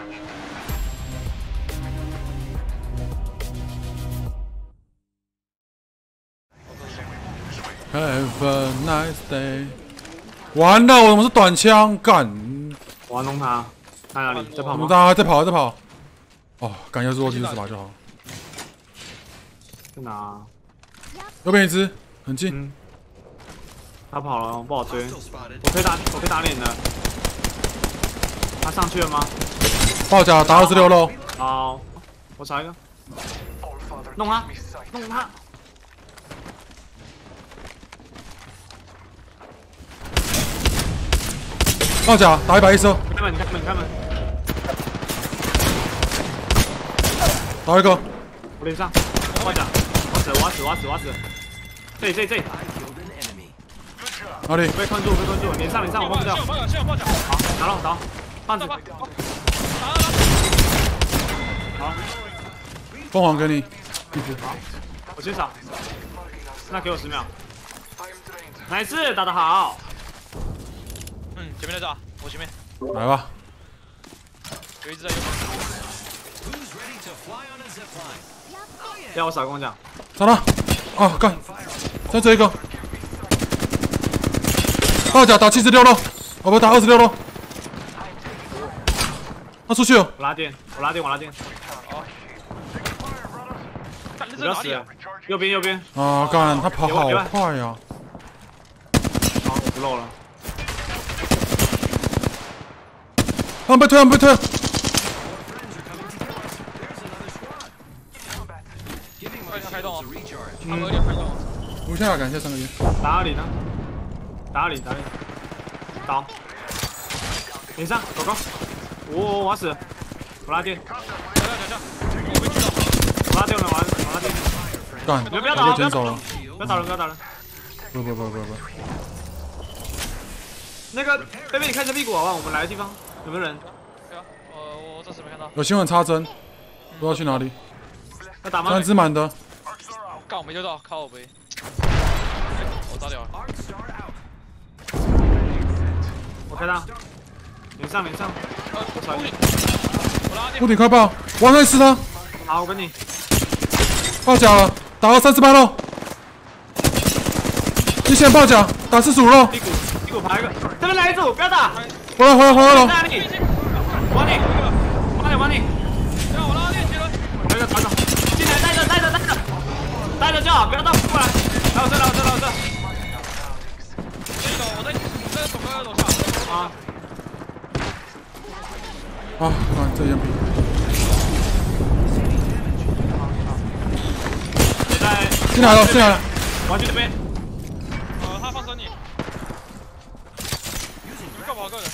Have a nice day。完了，我怎么是短枪？干！ 我要弄他，在哪里？在跑吗？ 在跑，在跑。哦，干，要是我技术4把就好。 在哪？ 右边一只，很近。 嗯。他跑了，不好追。我可以打脸的。他上去了吗？ 爆甲打26喽。 好，我找一个。弄他，弄他。 爆甲打110哦。 开门，开门，开门。 打一个。 我脸上，爆甲，我死。这。 哪里？ 被困住，脸上，我碰不掉。好，打了，棒子。好， 凤凰给你。 好，我先扫。那给我10秒。哪一次打得好？ 前面在这，我前面。 来吧。 有一只在右边。 要我扫跟我讲。 找到。啊，干！再这一个。爆甲打76喽，哦不，打26喽。他出去了。 我拉电。 好。 不要死！右边。 啊，干！他跑好快呀。 好，我不漏了。 他们被推！ 开动哦！有点开动。 无限感谢3个月。 打2里呢？打2里。倒。脸上，狗狗。我要死！我拉电。 我被狙到。 我拉电了，我拉电。 干！ 不要打人！不要打人！ 不。 那个贝贝，你看一下屁股好不好？我们来的地方有没有人？ 我暂时没看到。 有新闻插针，不知道去哪里。 要打吗 3只满的。 干，我没救到，靠我呗。我炸掉了。 我开他。脸上。 我拉电。 屋顶快爆！往上吃他。 好，我跟你。 爆甲了，打到38喽。一线爆甲，打45喽。 屁股爬一个，这边来一组，不要打。 回来喽。 在哪里？往你。让我拉电杰伦。有一个团长，进来带着就好，不要到过来。来我这。 我在走2楼下。 啊。 啊，看这烟笔。进来了。 我要去这边。 他放生你。各跑各的。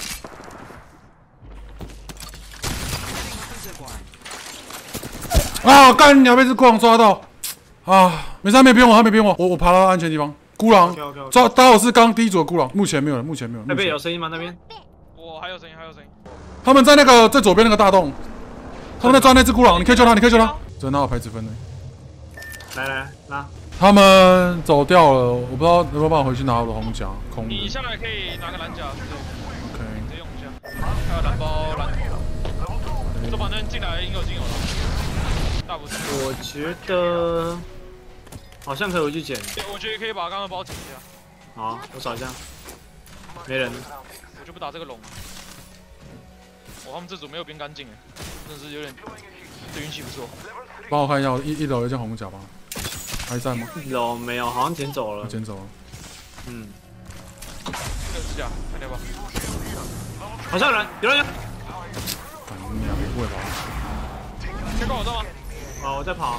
啊！干你娘！被这孤狼抓到。啊，没事，他没扁我。我爬到安全地方。孤狼抓，打我是刚第一组的孤狼，目前没有人。 那边有声音吗？那边？ 我还有声音。 他们在那个最左边那个大洞，他们在抓那只孤狼，你可以救他。这哪有牌子分呢？ 来拿。 他们走掉了，我不知道能不能帮我回去拿我的红甲空的。 你下来可以拿个蓝甲， OK， 直接用一下。还有蓝包蓝头，就反正进来应有尽有了。大不是。 我觉得好像可以回去捡。 我觉得可以把刚刚的包捡一下。 好，我找一下。没人。 我就不打这个龙。他们这组没有变干净哎，真的是有点，这运气不错。 帮我看一下，一楼有一件红甲吧，还在吗 ？1楼没有，好像捡走了。 捡走了。 这个指甲，看见吧？ 好像有人。 反正2个不会吧？ 先跟我走吗？ 好，我在跑。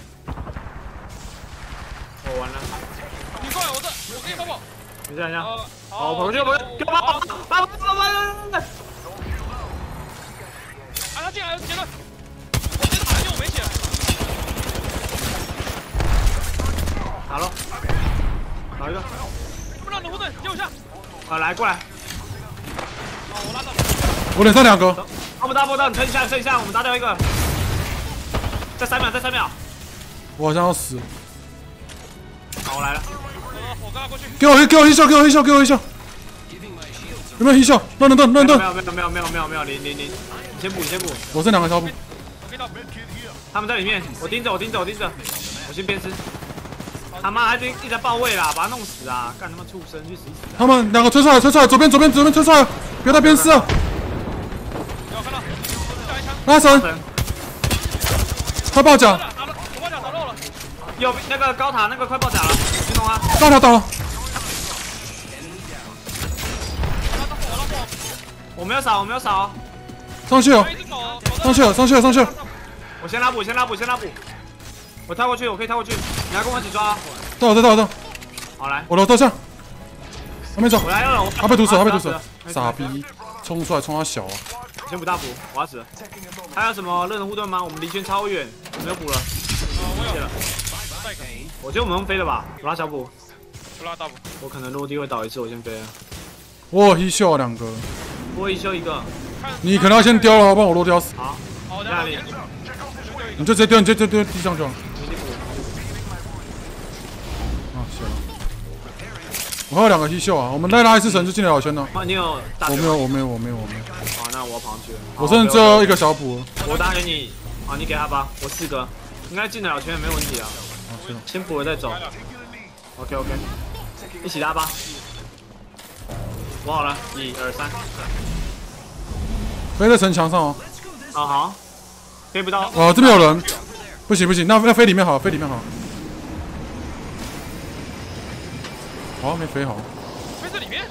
我完了。 你过来，我给你帮跑。 等一下。 好， 跑过去，给我跑！ 他进来了，杰伦！我直接打人，我没血。 打了，打一个。 不让你护盾，接我下。 来过来。 好，我拉上。 我脸上2个。 大波，你撑一下，我们打掉一个。再3秒。 我好像要死。 好，我来了。 我跟他过去。 给我一秀。 有没有音效？乱蹬， 没有，你先补， 我这2个小补。 他们在里面，我盯着，我先鞭尸。他妈还一直在报位啦，把他弄死啊！干他妈畜生，去死！ 他们2个推出来，左边推出来，别再鞭尸了。 有看到，下一枪。 拉神，快爆甲！ 我爆甲打漏了。 右那个高塔那个快爆甲了，去弄啊！ 高塔倒了。 我没有扫。 上去了。 我先拉补。我跳过去，我可以跳过去，你来跟我一起抓啊！ 到。 好来， 我楼下，还没走。 我来2楼。 他被毒死了，傻逼，冲出来冲他小啊！ 先补大补，我要死了。还有什么热能护盾吗？我们离圈超远，我没有补了。谢了。我觉得我们用飞的吧，我拉小补。 我拉大补。 我可能落地会倒一次，我先飞了。 我一秀2个， 我一修1个。 你可能要先丢了，不然我落地要死。 好， 在哪里？ 你就直接丢，地上去了。行了。我还有2个 T 秀啊，我们再拉一次神就进得了圈了。 你有大？ 我没有。 好，那我要跑上去了。 我剩最后1个小补。 我打给你，好，你给他吧。我4个，应该进得了圈没问题啊。先补了再走。OK， 一起拉吧。我好了，1、2、3。 飞在城墙上哦。 好。飞不到。 哦，这边有人。不行，那飞里面好。好，没飞好。 飞这里面。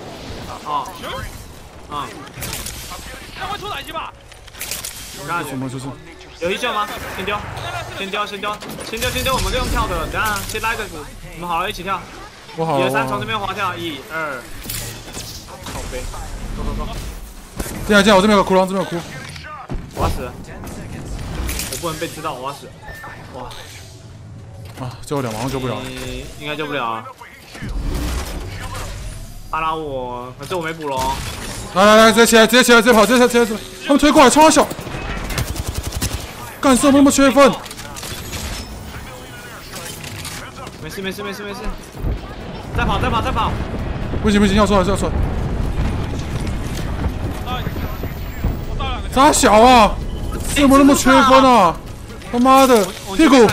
那会出打击吧？ 什么就是？ 有一秀吗？先丢，我们就用跳的，等下先拉一个鼓，我们好了一起跳。 我好。 1、2、3，从这边滑跳，1、2。靠背，走。 进来，我这边有个窟窿， 我要死了，我不能被知道，我要死了。哇！ 最后2马上救不了。 应该救不了啊。他拉我，可是我没补喽。 来，直接起来，直接跑，直接他们推过来，冲他小。干什么那么缺分？ 没事。再跑。 不行，要出来。咋小啊？怎么那么缺分啊？他妈的，屁股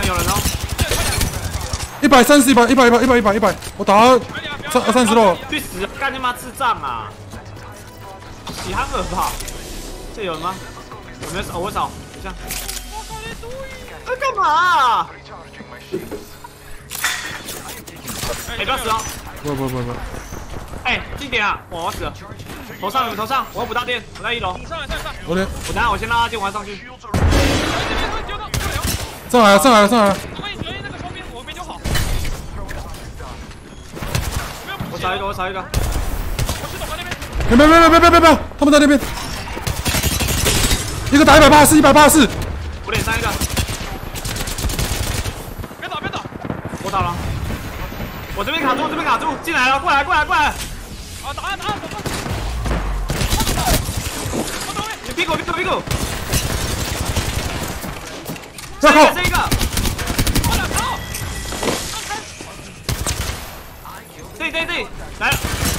！130、100，我打了30了。 去死！干他妈智障啊！洗憨了吧？这有人吗？我没有扫，我扫。等一下。干嘛？不要死哦！ 不。 近点啊！我要死了。头上，我要补大电，我在1楼。 我等下我先拉电玩上去。 上来了。 我扫一个。 别！他们在那边。一个打184。 我脸上一个。别打！我倒了。我这边卡住，进来了，过来！啊，打！你屁股！ 再靠！ 这一个！对，来了！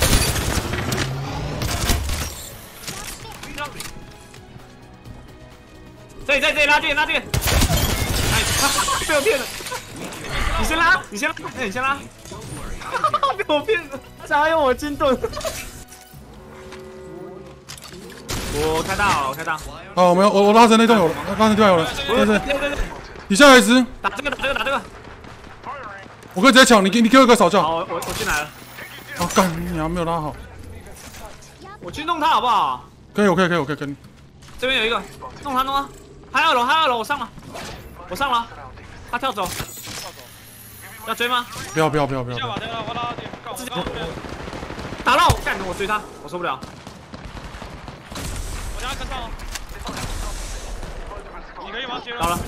这拉电！哎，被我骗了！你先拉！被我骗了！加油，我金盾！我开大。 好，我拉成那栋有了，拉成地方有了。对，底下有一只。 打这个。 我可以直接抢，你给我一个扫将。 好，我进来了。 干，你还没有拉好。 我去弄他好不好？ 可以，跟你。 这边有一个，弄他。还有2楼，我上了。他跳走。要追吗？ 不要。 自己打到，干！我追他，我受不了。 我等下跟上哦。你可以吗？ 到了。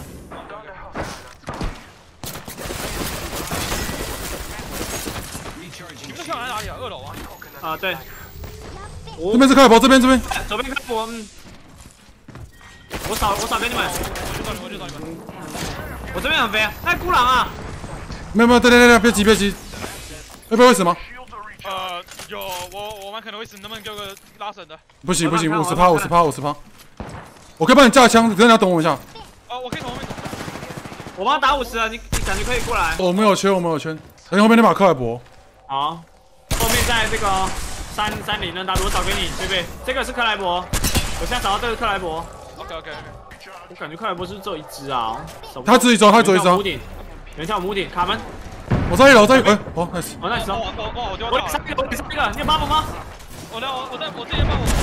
你们跳来哪里啊？2楼啊？ 啊，对。 这边是开跑，这边。 左边开火，我扫给你们。 我去找你们。 我这边很肥，孤狼啊！ 没有，对，别急，要不要会死吗？ 有我们可能会死，能不能给我个拉绳的？ 不行50%，我可以帮你架枪，可是你要等我一下。 我可以从后面走。 我帮他打50了，你感觉可以过来。 我没有圈，等后面那把克莱伯。 好，后面在这个330那打我找给你，对不对？这个是克莱伯，我现在找到这个克莱伯。 OK。 我感觉克莱伯是不是只有一只啊？ 他只一招，有人跳屋顶，卡门。 我在1楼，nice。 哦，nice。我上一个，你有buff吗？ 我这边帮我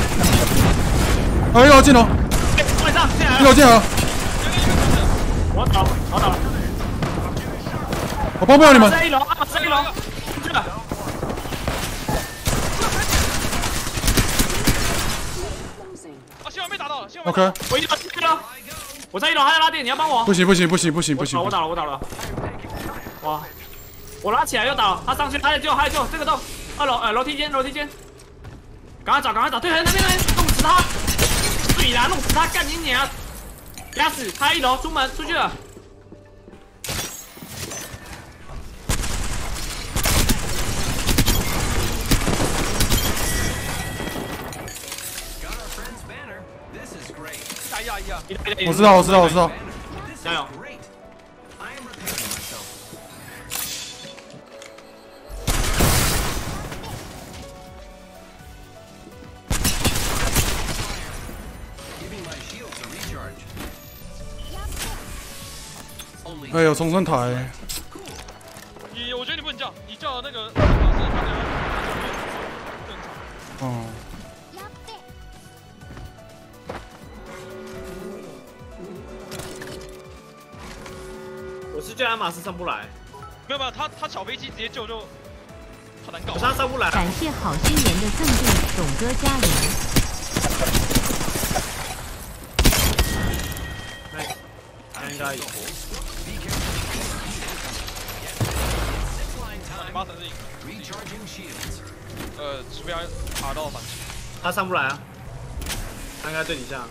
1楼进楼。 晚上进来了。 1楼进来了。 我倒了。 我帮不了你们。 在1楼，在1楼。去了。 幸好没打到。 OK。 我1楼，我在1楼还要拉电，你要帮我？ 不行。 我倒了。哇！我拉起来又倒，他上去，还有救，这个洞，2楼，楼梯间，赶快找，对，那边，弄死他，对啦，弄死他，干你娘！压死他1楼，出去了。 我知道。 加油！ 有重生台。 我觉得你不能叫，你叫那个。 哦。 我是叫阿马斯上不来。 没有，他小飞机直接救就好难搞。 我上不来。 感谢好心人的赠送，董哥加油。 应该有。 8成是赢。除非他爬到反击。 他上不来啊。他应该最底下。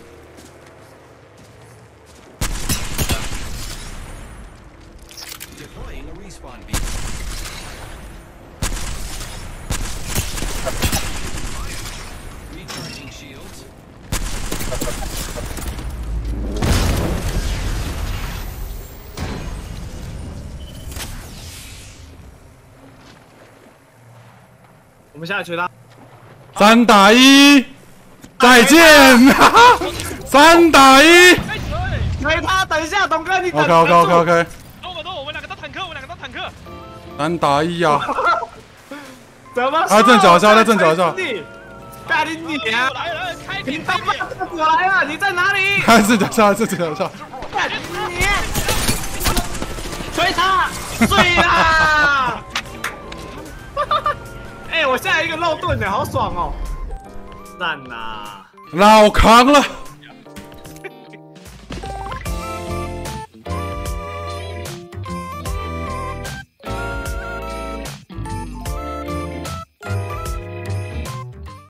我们下来追他。 3打1，再见！3打1。 追他，等一下，董哥，你等。 OK。 我们2个当坦克 3打1呀！ 怎么？ 在正脚下。 干你娘！ 来，开你他妈我来了，你在哪里？ 正脚下。 干你娘！追他，追啦！我下一个肉盾的好爽哦！赞呐！ 老扛了。